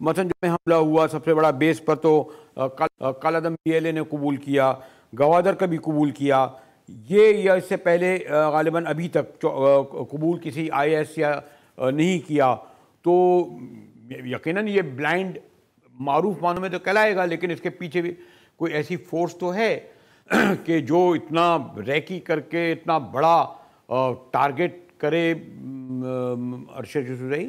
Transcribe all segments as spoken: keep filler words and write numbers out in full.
مثلا جو میں حملہ ہوا سب سے بڑا بیس پر تو کالعدم پی ایل اے نے قبول کیا، گوادر کا بھی قبول کیا، یہ یا اس سے پہلے غالباً ابھی تک قبول کسی آئی ایس یا نہیں کیا. تو یقیناً یہ بلائنڈ معروف معنوں میں تو کہلائے گا، لیکن اس کے پیچھے بھی کوئی ایسی فورس تو ہے کہ جو اتنا ریکی کر کے اتنا بڑا ٹارگٹ کرے. ارشد یوسفزئی،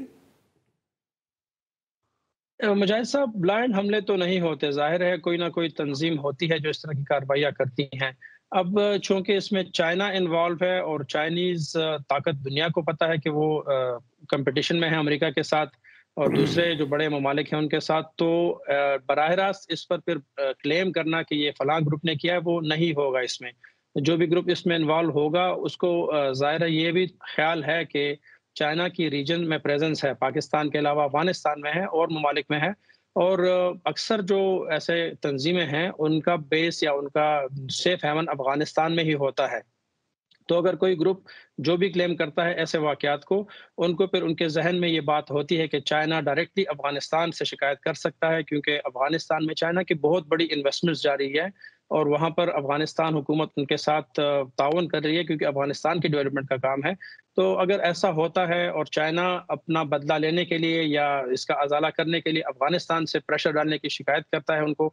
مجاہد صاحب، بلائنڈ حملے تو نہیں ہوتے، ظاہر ہے کوئی نہ کوئی تنظیم ہوتی ہے جو اس طرح کی کارروائیاں کرتی ہیں. اب چونکہ اس میں چائنا انوالو ہے اور چائنیز طاقت دنیا کو پتہ ہے کہ وہ کمپٹیشن میں ہے امریکہ کے ساتھ اور دوسرے جو بڑے ممالک ہیں ان کے ساتھ، تو براہ راست اس پر پھر کلیم کرنا کہ یہ فلاں گروپ نے کیا ہے وہ نہیں ہوگا. اس میں جو بھی گروپ اس میں انوالو ہوگا اس کو ظاہر ہے یہ بھی خیال ہے کہ چائنا کی ریجن میں پریزنس ہے، پاکستان کے علاوہ افغانستان میں ہے اور ممالک میں ہے، اور اکثر جو ایسے تنظیمیں ہیں ان کا بیس یا ان کا سیف ہیون افغانستان میں ہی ہوتا ہے. تو اگر کوئی گروپ جو بھی کلیم کرتا ہے ایسے واقعات کو، ان کو پھر ان کے ذہن میں یہ بات ہوتی ہے کہ چائنا ڈائریکٹلی افغانستان سے شکایت کر سکتا ہے، کیونکہ افغانستان میں چائنا کی بہت بڑی انویسٹمنٹس جاری ہے اور وہاں پر افغانستان حکومت ان کے ساتھ تعاون کر رہی ہے کیونکہ افغانستان کی ڈیولپمنٹ کا کام ہے. تو اگر ایسا ہوتا ہے اور چائنا اپنا بدلہ لینے کے لیے یا اس کا ازالہ کرنے کے لیے افغانستان سے پریشر ڈالنے کی شکایت کرتا ہے ان کو،